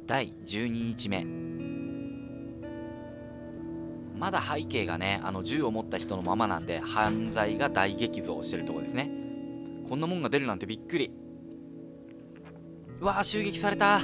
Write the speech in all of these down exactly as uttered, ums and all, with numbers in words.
だいじゅうににちめ。まだ背景がね、あの銃を持った人のままなんで、犯罪が大激増してるところですね。こんなもんが出るなんてびっくり。うわー、襲撃された。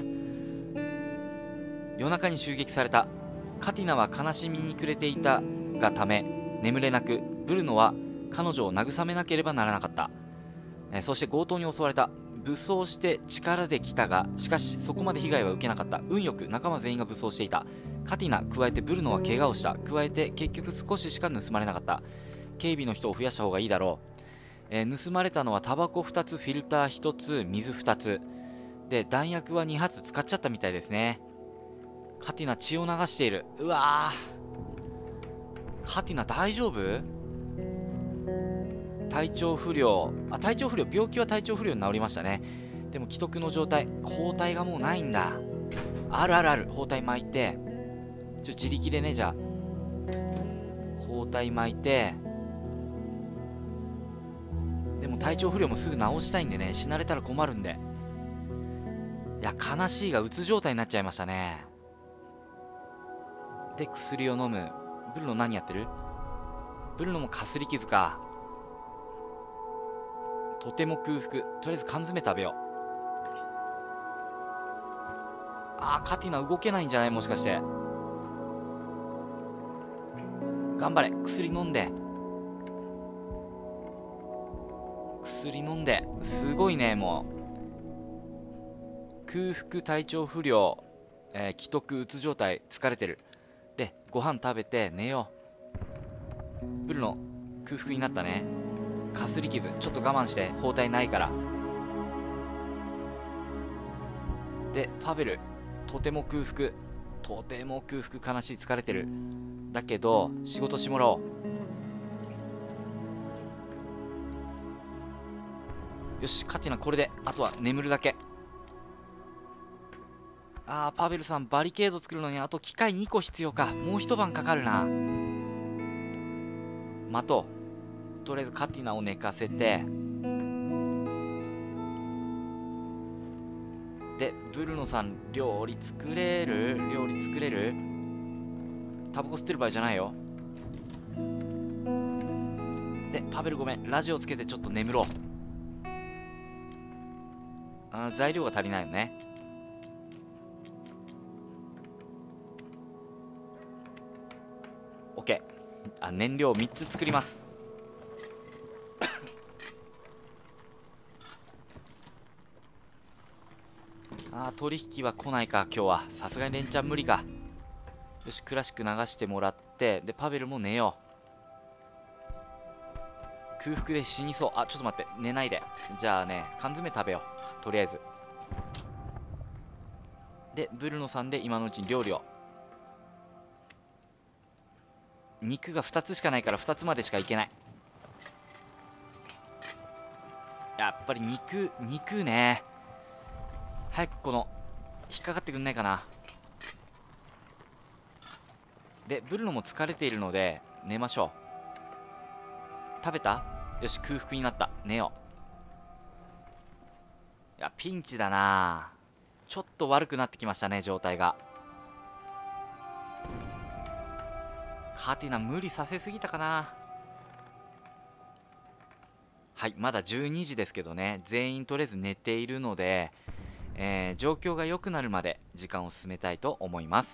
夜中に襲撃された。カティナは悲しみに暮れていたがため眠れなく、ブルノは彼女を慰めなければならなかった。えーそして強盗に襲われた。武装して力で来たが、しかしそこまで被害は受けなかった。運よく仲間全員が武装していた。カティナ加えてブルノは怪我をした。加えて結局少ししか盗まれなかった。警備の人を増やした方がいいだろう。えー盗まれたのはタバコふたつ、フィルターひとつ、水ふたつで、弾薬はにはつ使っちゃったみたいですね。カティナ血を流している。うわー、カティナ大丈夫？体調不良。あ、体調不良。病気は体調不良に治りましたね。でも既得の状態。包帯がもうないんだ。あるあるある。包帯巻いて、ちょ自力でね、じゃあ包帯巻いて。でも体調不良もすぐ治したいんでね、死なれたら困るんで。いや、悲しいがうつ状態になっちゃいましたね。で、薬を飲む。ブルノ何やってる？ブルノもかすり傷か。とても空腹。とりあえず缶詰食べよう。あー、カティナ動けないんじゃない？もしかして。頑張れ。薬飲んで。薬飲んで。すごいね、もう。空腹、体調不良、えー、既得、うつ状態、疲れてる。で、ご飯食べて寝よう。ブルノ、空腹になったね。かすり傷、ちょっと我慢して、包帯ないから。で、パベル、とても空腹。とても空腹、悲しい、疲れてる。だけど、仕事してもらおう。よし、カティナこれで、あとは眠るだけ。あー、パベルさん、バリケード作るのにあと機械にこ必要か。もう一晩かかるな。待とう。とりあえずカティナを寝かせて、で、ブルノさん、料理作れる？料理作れる？タバコ吸ってる場合じゃないよ。で、パベルごめん、ラジオつけてちょっと眠ろう。あー、材料が足りないよね。オッケー。あ、燃料みっつ作ります。あー、取引は来ないか今日は。さすがにレンチャン無理か。よし、クラシック流してもらって、でパベルも寝よう。空腹で死にそう。あ、ちょっと待って、寝ないで。じゃあね、缶詰食べよう、とりあえず。で、ブルノさんで今のうちに料理を。肉がふたつしかないからふたつまでしかいけない。やっぱり肉、肉ね。早くこの引っかかってくんないかな。で、ブルノも疲れているので寝ましょう。食べた？よし、空腹になった。寝よう。いや、ピンチだな。ちょっと悪くなってきましたね、状態が。カティナ無理させすぎたかな。はい、まだじゅうにじですけどね、全員とりあえず寝ているので、えー、状況が良くなるまで時間を進めたいと思います。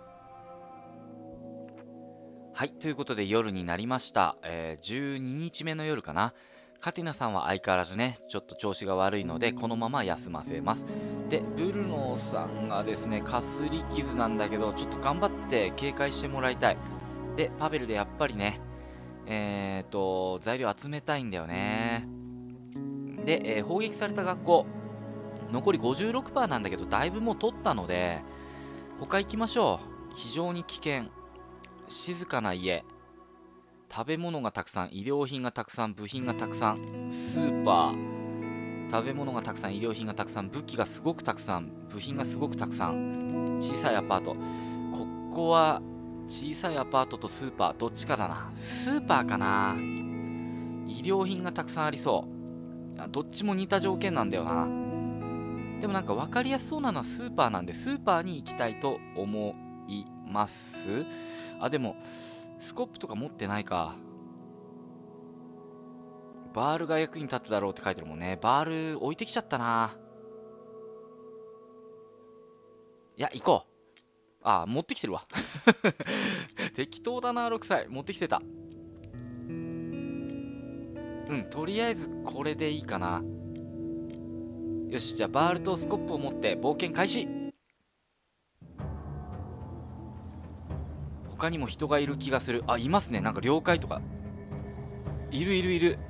はい、ということで夜になりました。えー、じゅうににちめの夜かな。カティナさんは相変わらずね、ちょっと調子が悪いので、このまま休ませます。で、ブルノさんがですね、かすり傷なんだけど、ちょっと頑張って警戒してもらいたい。で、パベルでやっぱりね、えーと、材料集めたいんだよね。で、えー砲撃された学校、残り ごじゅうろくパーセント なんだけど、だいぶもう取ったので、他行きましょう。非常に危険。静かな家。食べ物がたくさん、衣料品がたくさん、部品がたくさん、スーパー。食べ物がたくさん、衣料品がたくさん、武器がすごくたくさん、部品がすごくたくさん。小さいアパート。ここは、小さいアパートとスーパー、どっちかだな。スーパーかな。衣料品がたくさんありそう。どっちも似た条件なんだよな。 でもなんか分かりやすそうなのはスーパーなんで、スーパーに行きたいと思います。あ、でもスコップとか持ってないか。バールが役に立つだろうって書いてるもんね。バール置いてきちゃったな。いや、行こう。あ、持ってきてるわ。適当だな、ろくさい。持ってきてた。うん、とりあえずこれでいいかな。よし、じゃあバールとスコップを持って冒険開始。他にも人がいる気がする。あ、いますね。なんか了解とかいるいるいる。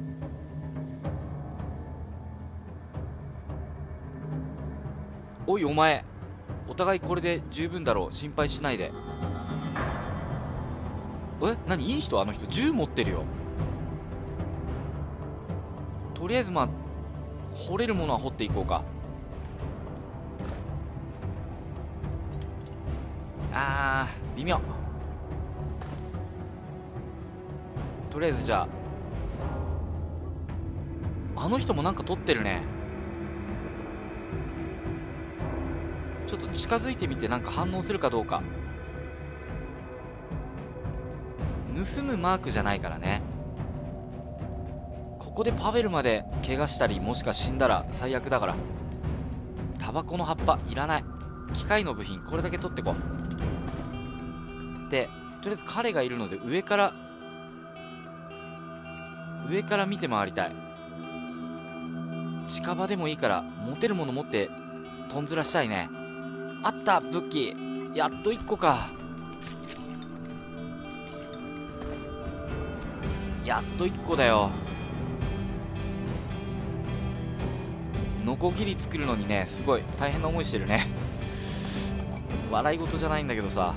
おいお前、お互いこれで十分だろう。心配しないで。え、何、いい人？あの人銃持ってるよ。とりあえずまあ掘れるものは掘っていこうか。あー、微妙。とりあえずじゃあ、あの人もなんか取ってるね。ちょっと近づいてみてなんか反応するかどうか。盗むマークじゃないからね。ここでパベルまで怪我したりもしか死んだら最悪だから。タバコの葉っぱいらない。機械の部品これだけ取ってこう。でとりあえず彼がいるので上から上から見て回りたい。近場でもいいから持てるもの持ってとんずらしたいね。あった、武器やっといっこか。やっといっこだよ。ノコギリ作るのにね、すごい大変な思いしてるね。笑い事じゃないんだけどさ。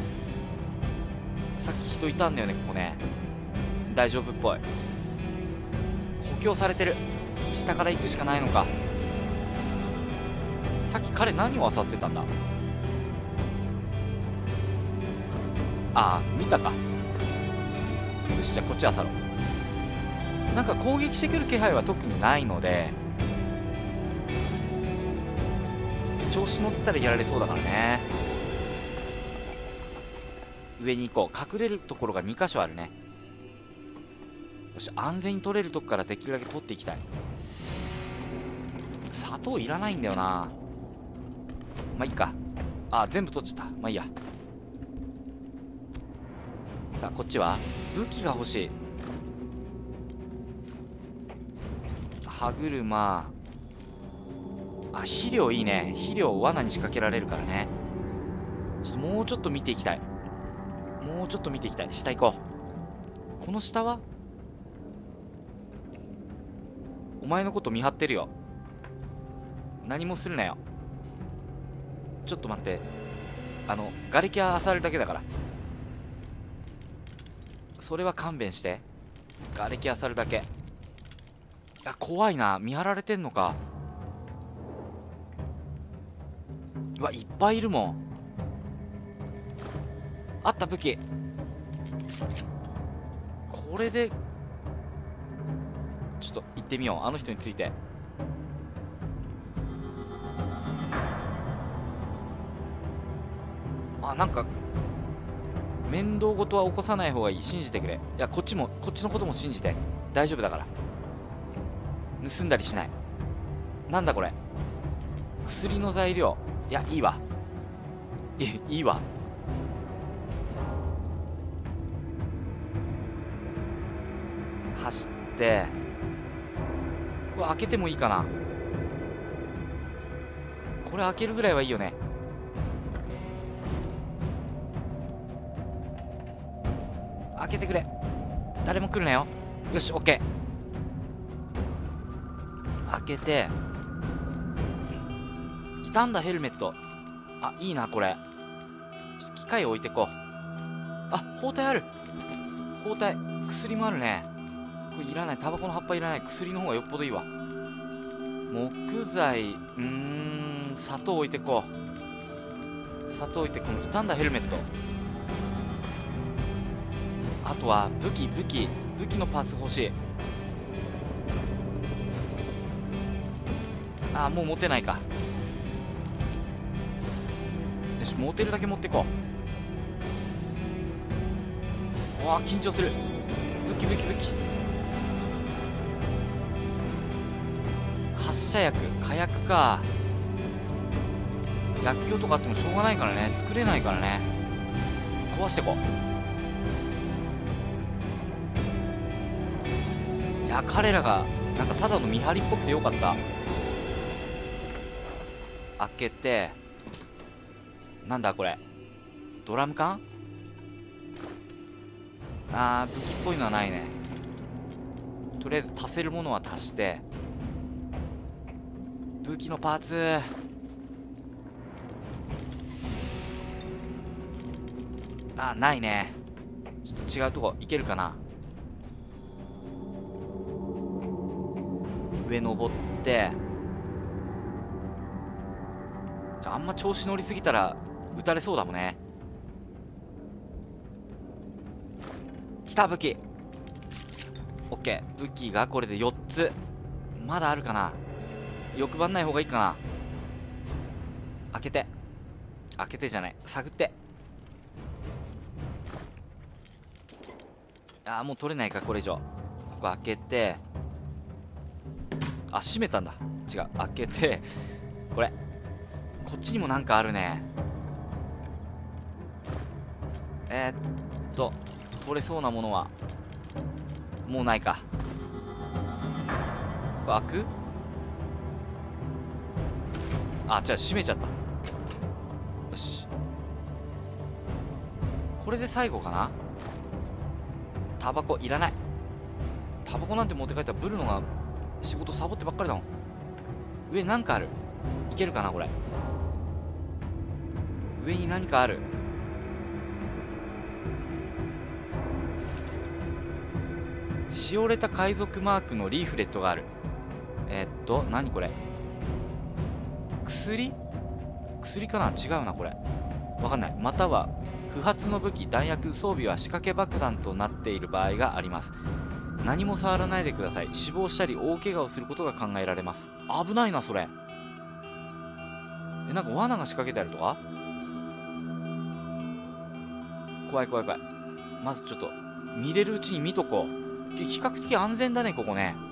さっき人いたんだよね、ここね。大丈夫っぽい。補強されてる。下から行くしかないのか。さっき彼何を漁ってたんだ。ああ、見たか。よし、じゃあこっち漁ろう。なんか攻撃してくる気配は特にないので、調子乗ってたらやられそうだからね。上に行こう。隠れるところがにかしょあるね。よし、安全に取れるとこからできるだけ取っていきたい。砂糖いらないんだよな。まあいいか。あ、全部取っちゃった。まあいいや。さあこっちは武器が欲しい。歯車。あ、肥料いいね。肥料を罠に仕掛けられるからね。ちょっともうちょっと見ていきたい。もうちょっと見ていきたい。下行こう。この下はお前のこと見張ってるよ。何もするなよ。ちょっと待って。あの瓦礫は漁るだけだから、それは勘弁して。瓦礫漁るだけ。あ、怖いな。見張られてんのか。うわ、いっぱいいるもん。あった、武器。これでちょっと行ってみよう。あの人について。あ、なんか面倒事は起こさない方がいい。信じてくれ。いや、こっちもこっちのことも信じて。大丈夫だから。盗んだりしない。なんだこれ。薬の材料。いや、いいわ。いいいわ。走ってこれ開けてもいいかな。これ開けるぐらいはいいよね。開けてくれ。誰も来るなよ。よし、オッケー。開けて。傷んだヘルメット。あ、いいなこれ。機械置いてこう。あ、包帯ある。包帯。薬もあるね。これいらない。タバコの葉っぱいらない。薬の方がよっぽどいいわ。木材。うーん、砂糖置いてこう。砂糖置いて、この傷んだヘルメット。あとは武器武器武器のパーツ欲しい。ああーもう持てないか。よし、持てるだけ持ってこう。わあ緊張する。武器武器武器。発射薬、火薬か。薬莢とかあってもしょうがないからね、作れないからね。壊してこう。いや彼らがなんかただの見張りっぽくてよかった。開けて、なんだこれ、ドラム缶。あー武器っぽいのはないね。とりあえず足せるものは足して、武器のパーツ、あーないね。ちょっと違うとこ行けるかな。上登って、じゃああんま調子乗りすぎたら撃たれそうだもんね。来た武器。オッケー、武器がこれでよっつ。まだあるかな。欲張んない方がいいかな。開けて、開けてじゃない、探って。あーもう取れないかこれ以上。ここ開けて、あ閉めたんだ。違う、開けて、これこっちにもなんかあるね。えー、っと取れそうなものはもうないか。これ開く。あじゃあ閉めちゃった。よし、これで最後かな。タバコいらない。タバコなんて持って帰ったらブルノが仕事サボってばっかりだもん。上なんかある。いけるかなこれ。上に何かある。しおれた海賊マークのリーフレットがある。えー、っと何これ、薬薬かな。違うなこれ、わかんない。または不発の武器、弾薬、装備は仕掛け爆弾となっている場合があります。何も触らないでください。死亡したり大怪我をすることが考えられます。危ないなそれ。えなんか罠が仕掛けてあるとか。怖い怖い怖い。まずちょっと見れるうちに見とこう。比較的安全だねここね。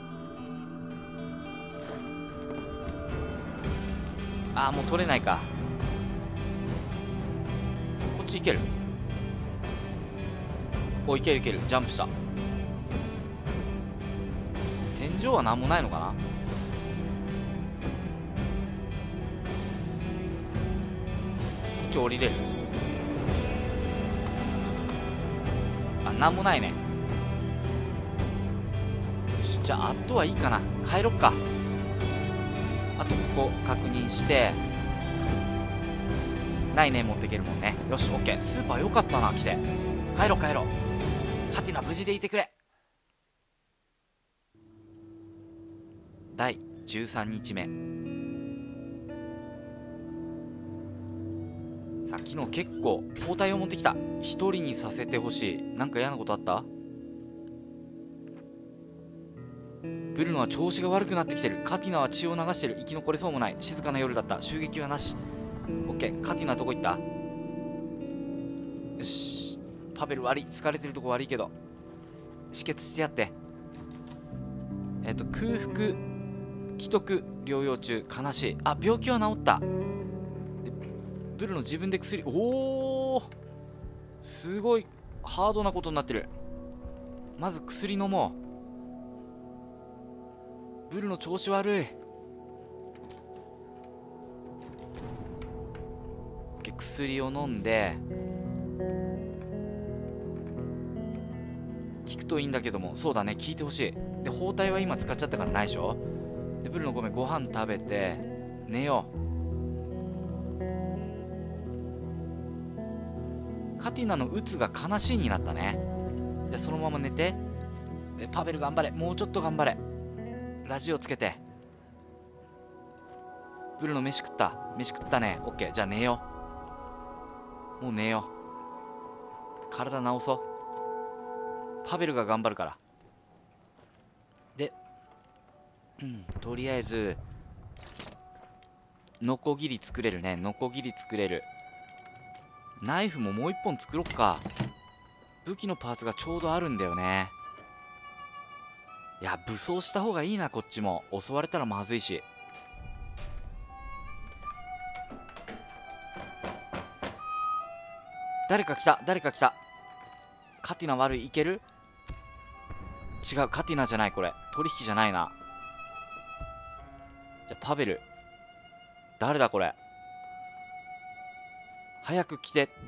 あーもう取れないか。こっち行ける。おいけるいける。ジャンプした。天井は何もないのかな。こっち降りれる。あなんもないね。よしじゃああとはいいかな。帰ろっか。あとここ確認して、ないね持っていけるもんね。よしオッケー。スーパーよかったな来て。帰ろう帰ろう。カティナ無事でいてくれ。だいじゅうさんにちめ。さあ昨日結構包帯を持ってきた。一人にさせてほしい。なんか嫌なことあった？ブルノは調子が悪くなってきてる。カティナは血を流してる。生き残れそうもない。静かな夜だった。襲撃はなし。オッケー。カティナどこ行った？よし。パベル悪い。疲れてるとこ悪いけど止血してやって。えっと空腹既得療養中。悲しい。あ病気は治った。でブルノ自分で薬。おおすごいハードなことになってる。まず薬飲もう。ブルノ調子悪い。薬を飲んで効くといいんだけども。そうだね効いてほしい。で包帯は今使っちゃったからないでしょ。でブルノごめんご飯食べて寝よう。カティナのうつが悲しいになったね。でそのまま寝て。でパベル頑張れ。もうちょっと頑張れ。ラジオつけて。ブルノ飯食った。飯食ったね。オッケーじゃあ寝よう。もう寝よう。体治そう。パベルが頑張るから。で、うん、とりあえずノコギリ作れるね。ノコギリ作れる。ナイフももう一本作ろっか。武器のパーツがちょうどあるんだよね。いや、武装した方がいいな。こっちも襲われたらまずいし。誰か来た、誰か来た。カティナ悪い。いける？違う、カティナじゃない。これ取引じゃないな。じゃあパベル。誰だこれ。早く来て。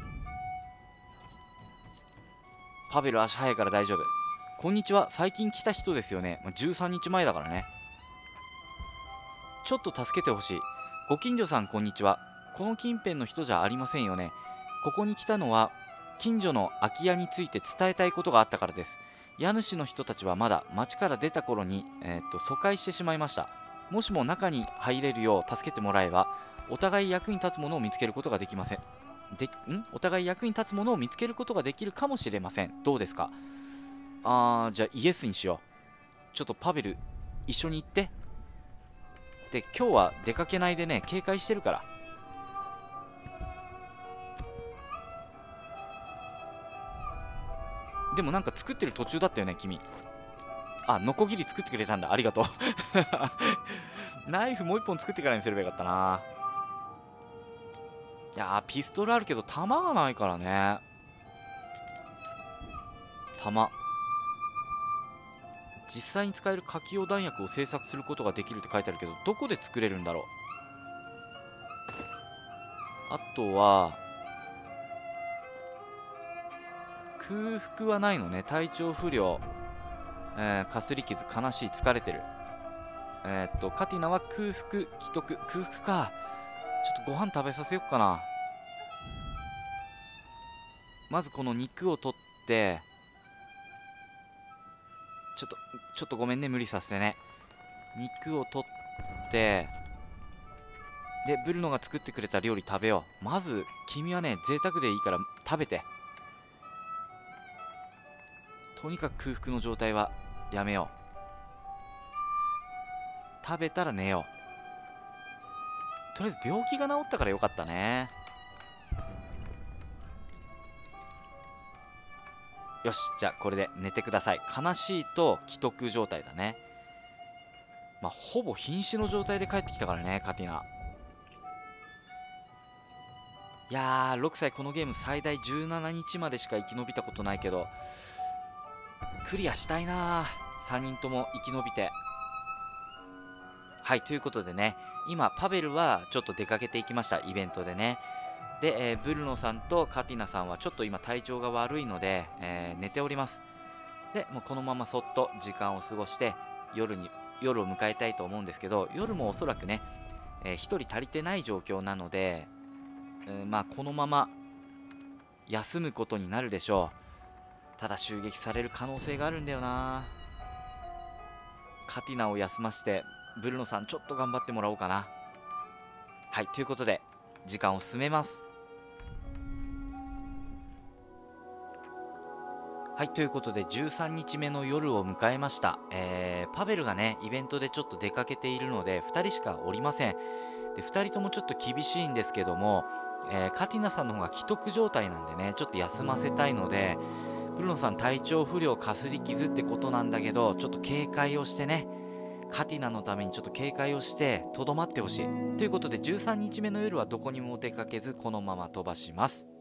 パベル足早いから大丈夫。こんにちは。最近来た人ですよね。まあ、じゅうさんにちまえだからね。ちょっと助けてほしい。ご近所さん、こんにちは。この近辺の人じゃありませんよね。ここに来たのは近所の空き家について伝えたいことがあったからです。家主の人たちはまだ町から出た頃に、えー、っと疎開してしまいました。もしも中に入れるよう助けてもらえば、お互い役に立つものを見つけることができません。でんお互い役に立つものを見つけることができるかもしれません。どうですか？あー、じゃあイエスにしよう。ちょっとパベル一緒に行って。で、今日は出かけないでね、警戒してるから。でもなんか作ってる途中だったよね、君。あ、ノコギリ作ってくれたんだ。ありがとう。ナイフもう一本作ってからにすればよかったな。いやー、ピストルあるけど弾がないからね。弾。実際に使える火器用弾薬を製作することができるって書いてあるけど、どこで作れるんだろう。あとは空腹はないのね。体調不良、えー、かすり傷、悲しい、疲れてる。えー、っとカティナは空腹、既得。空腹か。ちょっとご飯食べさせよっかな。まずこの肉を取って、ちょっとちょっとごめんね、無理させてね。肉を取って、でブルノが作ってくれた料理食べよう。まず君はね、贅沢でいいから食べて。とにかく空腹の状態はやめよう。食べたら寝よう。とりあえず病気が治ったからよかったね。よし、じゃあこれで寝てください。悲しいと既得状態だね。まあほぼ瀕死の状態で帰ってきたからね、カティナ。いやー、ろくさい、このゲーム最大じゅうしちにちまでしか生き延びたことないけど、クリアしたいな。さんにんとも生き延びて。はい、ということでね、今パベルはちょっと出かけていきました、イベントでね。で、えー、ブルノさんとカティナさんはちょっと今体調が悪いので、えー、寝ております。でもうこのままそっと時間を過ごして夜に夜を迎えたいと思うんですけど、夜もおそらくね、えー、ひとり足りてない状況なので、えー、まあこのまま休むことになるでしょう。ただ襲撃される可能性があるんだよな。カティナを休ませてブルノさんちょっと頑張ってもらおうかな。はい、ということで時間を進めます。はい、ということでじゅうさんにちめの夜を迎えました。えー、パベルがねイベントでちょっと出かけているのでふたりしかおりません。でふたりともちょっと厳しいんですけども、えー、カティナさんの方が既得状態なんでね、ちょっと休ませたいので、ブルノさん体調不良、かすり傷ってことなんだけど、ちょっと警戒をしてね、カティナのためにちょっと警戒をしてとどまってほしいということで、じゅうさんにちめの夜はどこにも出かけずこのまま飛ばします。